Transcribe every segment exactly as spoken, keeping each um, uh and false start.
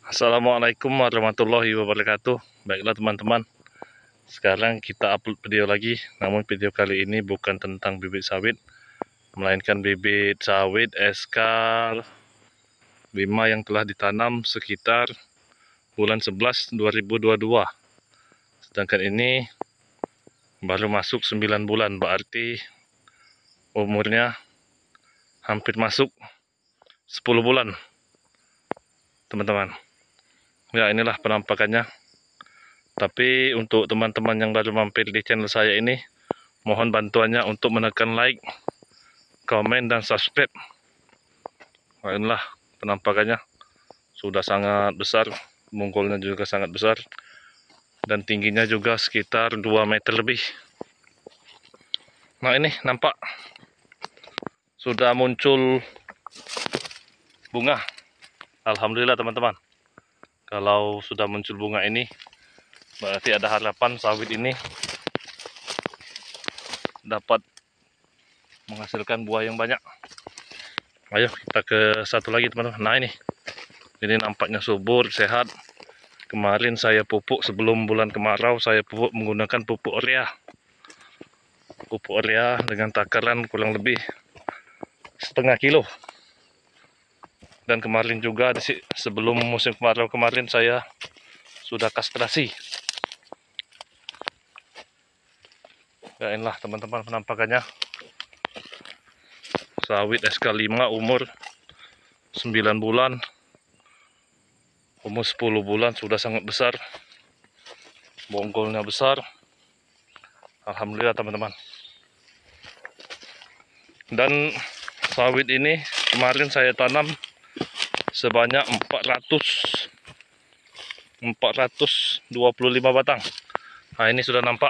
Assalamualaikum warahmatullahi wabarakatuh. Baiklah teman-teman, sekarang kita upload video lagi. Namun video kali ini bukan tentang bibit sawit, melainkan bibit sawit S K lima yang telah ditanam sekitar bulan sebelas dua ribu dua puluh dua. Sedangkan ini baru masuk sembilan bulan, berarti umurnya hampir masuk sepuluh bulan teman-teman. Ya, inilah penampakannya. Tapi untuk teman-teman yang baru mampir di channel saya ini, mohon bantuannya untuk menekan like, komen, dan subscribe. Nah, inilah penampakannya. Sudah sangat besar, mungkulnya juga sangat besar, dan tingginya juga sekitar dua meter lebih. Nah, ini nampak sudah muncul bunga. Alhamdulillah teman-teman. Kalau sudah muncul bunga ini, berarti ada harapan sawit ini dapat menghasilkan buah yang banyak. Ayo kita ke satu lagi teman-teman. Nah, ini ini nampaknya subur, sehat. Kemarin saya pupuk, sebelum bulan kemarau saya pupuk menggunakan pupuk urea. Pupuk urea dengan takaran kurang lebih setengah kilo. Dan kemarin juga sebelum musim kemarau kemarin saya sudah kastrasi. Ya, inilah teman-teman penampakannya. Sawit S K lima umur sembilan bulan, umur sepuluh bulan sudah sangat besar. Bonggolnya besar. Alhamdulillah teman-teman. Dan sawit ini kemarin saya tanam sebanyak empat ratus dua puluh lima batang. Nah, ini sudah nampak.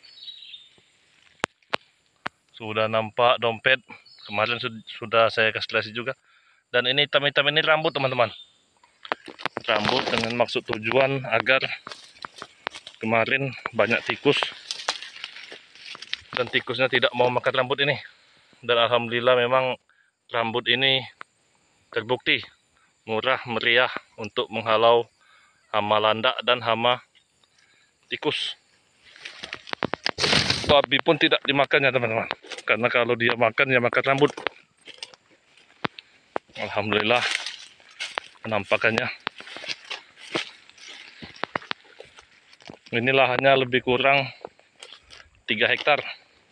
Sudah nampak dompet. Kemarin sudah saya kastrasi juga. Dan ini hitam-hitam ini rambut teman-teman. Rambut dengan maksud tujuan agar kemarin banyak tikus. Dan tikusnya tidak mau makan rambut ini. Dan alhamdulillah memang rambut ini terbukti murah meriah untuk menghalau hama landak dan hama tikus. Babi pun tidak dimakannya teman-teman, karena kalau dia makan ya makan rambut. Alhamdulillah penampakannya. Ini lahannya lebih kurang tiga hektar.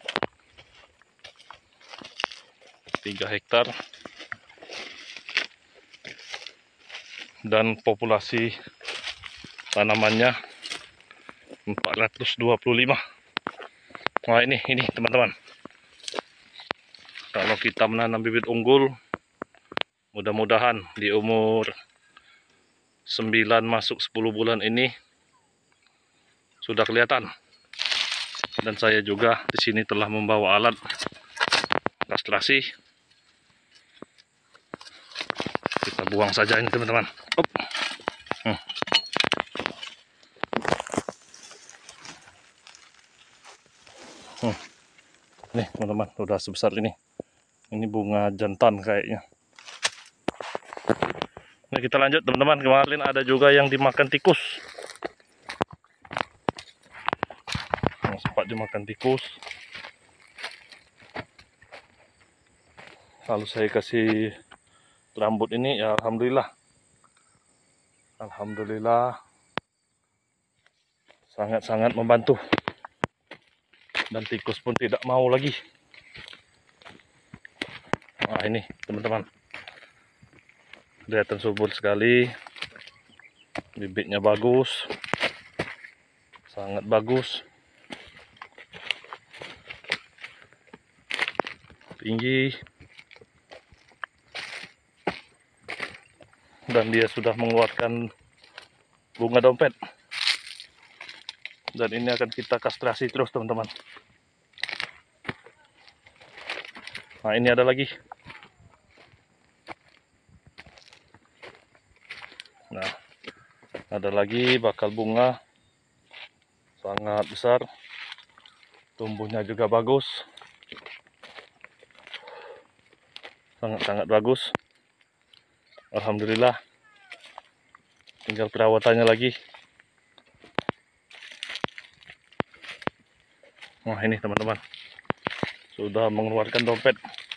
tiga hektar. Dan populasi tanamannya empat ratus dua puluh lima. Nah, ini ini teman-teman. Kalau kita menanam bibit unggul, mudah-mudahan di umur sembilan masuk sepuluh bulan ini sudah kelihatan. Dan saya juga di sini telah membawa alat kastrasi. Kita buang saja ini teman-teman. Hmm. Hmm. Nih teman-teman, udah sebesar ini. Ini bunga jantan kayaknya. Nah, kita lanjut teman-teman. Kemarin ada juga yang dimakan tikus. Nah, sempat dimakan tikus. Lalu saya kasih rambut ini, ya alhamdulillah. Alhamdulillah sangat-sangat membantu. Dan tikus pun tidak mau lagi. Nah, ini teman-teman. Kelihatan subur sekali. Bibitnya bagus. Sangat bagus. Tinggi. Dan dia sudah mengeluarkan bunga dompet. Dan ini akan kita kastrasi terus teman-teman. Nah, ini ada lagi. Nah, ada lagi bakal bunga. Sangat besar. Tumbuhnya juga bagus. Sangat-sangat bagus. Alhamdulillah. tinggal perawatannya lagi. Nah ini teman-teman, sudah mengeluarkan dompet.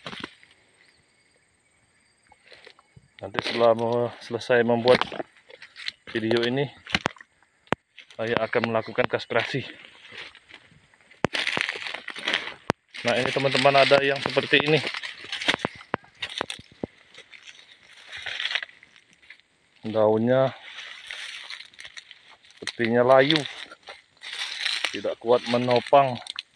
Nanti setelah selesai membuat video ini, saya akan melakukan kastrasi. Nah ini teman-teman, ada yang seperti ini. Daunnya sepertinya layu, tidak kuat menopang,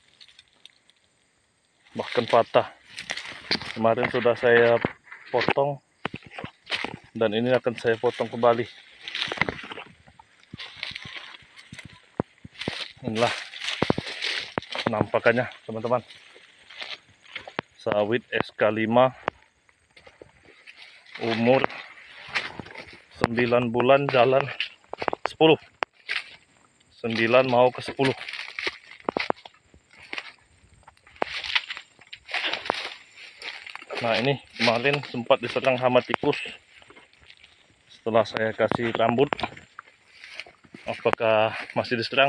bahkan patah. Kemarin sudah saya potong, dan ini akan saya potong kembali. Inilah penampakannya teman-teman. Sawit S K lima, umur sembilan bulan, jalan sepuluh. sembilan mau ke sepuluh. Nah ini kemarin sempat diserang hama tikus. Setelah saya kasih rambut, apakah masih diserang?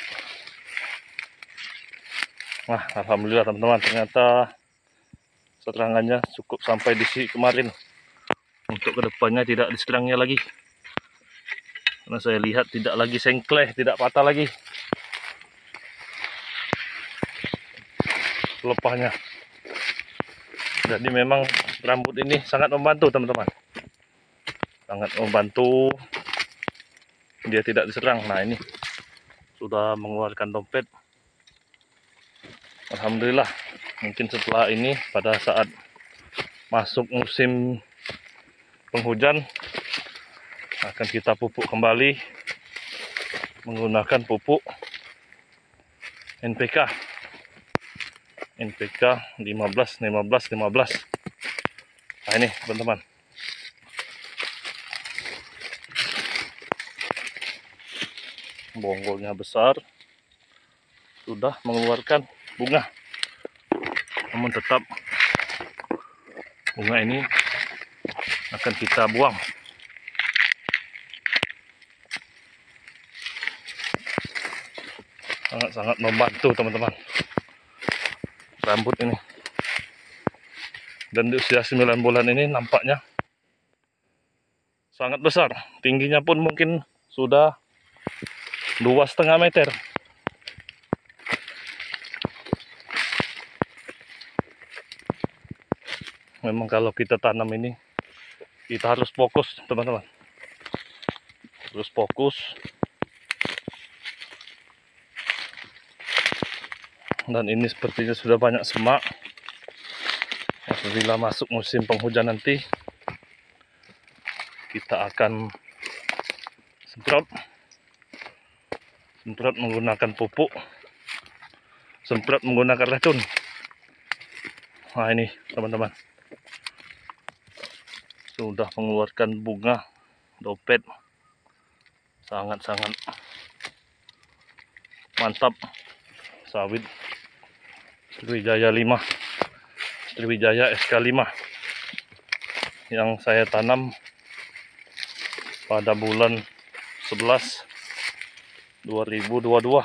Nah alhamdulillah teman-teman, ternyata serangannya cukup sampai di sini kemarin. Untuk kedepannya tidak diserangnya lagi, karena saya lihat tidak lagi sengkleh, tidak patah lagi pelepahnya. Jadi memang rambut ini sangat membantu teman-teman, sangat membantu dia tidak diserang. Nah ini sudah mengeluarkan dompet. Alhamdulillah, mungkin setelah ini pada saat masuk musim penghujan akan kita pupuk kembali menggunakan pupuk N P K N P K lima belas lima belas lima belas. Nah ini teman-teman, bonggolnya besar, sudah mengeluarkan bunga, namun tetap bunga ini akan kita buang. Sangat-sangat membantu teman-teman rambut ini. Dan di usia sembilan bulan ini nampaknya sangat besar, tingginya pun mungkin sudah dua setengah meter. Memang kalau kita tanam ini kita harus fokus teman-teman, harus fokus. Dan ini sepertinya sudah banyak semak. Apabila masuk musim penghujan nanti, kita akan semprot semprot menggunakan pupuk, semprot menggunakan racun. Nah ini teman-teman, sudah mengeluarkan bunga dompet, sangat-sangat mantap. Sawit Sriwijaya lima, Sriwijaya S K lima yang saya tanam pada bulan sebelas dua ribu dua puluh dua.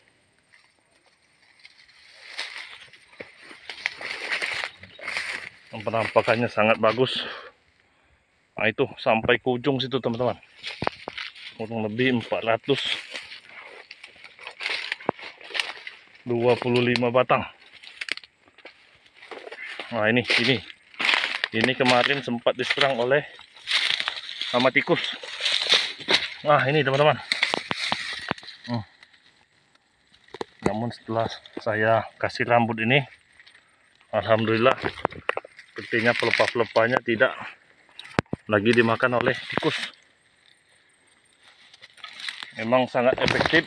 Penampakannya sangat bagus. Nah itu sampai ke ujung situ teman-teman, kurang lebih empat ratus dua puluh lima batang. Nah ini ini ini kemarin sempat diserang oleh hama tikus. Nah ini teman-teman, hmm. Namun setelah saya kasih rambut ini, alhamdulillah sepertinya pelepah-pelepahnya tidak lagi dimakan oleh tikus. Memang sangat efektif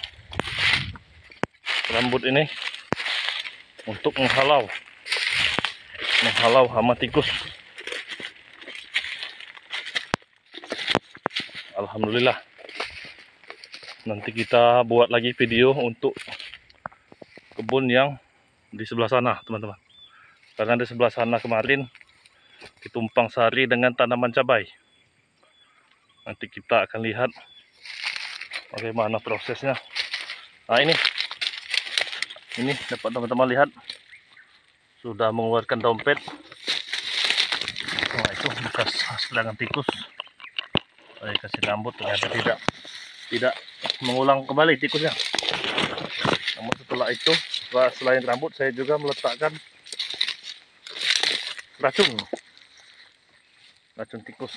rambut ini untuk menghalau menghalau hama tikus. Alhamdulillah. Nanti kita buat lagi video untuk kebun yang di sebelah sana teman-teman, karena di sebelah sana kemarin ditumpang sari dengan tanaman cabai. Nanti kita akan lihat bagaimana prosesnya. Nah ini, ini dapat teman-teman lihat sudah mengeluarkan dompet. Nah itu bekas serangan tikus. Saya kasih rambut, ternyata tidak tidak mengulang kembali tikusnya. Namun setelah itu, selain rambut, saya juga meletakkan racun, racun tikus.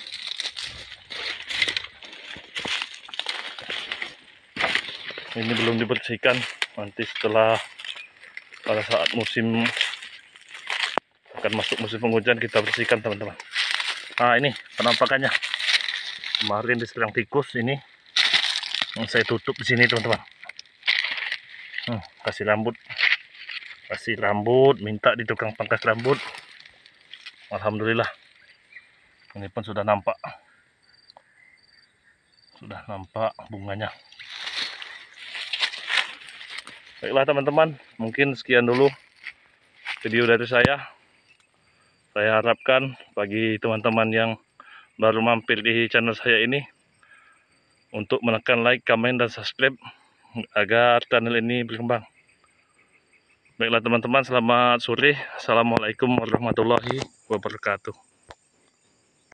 Ini belum dibersihkan, nanti setelah pada saat musim akan masuk musim penghujan kita bersihkan teman-teman. Nah ini penampakannya kemarin diserang tikus, ini yang saya tutup di sini teman-teman. Hmm, kasih rambut, kasih rambut, minta di tukang pangkas rambut. Alhamdulillah ini pun sudah nampak, sudah nampak bunganya. Baiklah teman-teman, mungkin sekian dulu video dari saya. Saya harapkan bagi teman-teman yang baru mampir di channel saya ini untuk menekan like, komen, dan subscribe agar channel ini berkembang. Baiklah teman-teman, selamat sore. Assalamualaikum warahmatullahi wabarakatuh.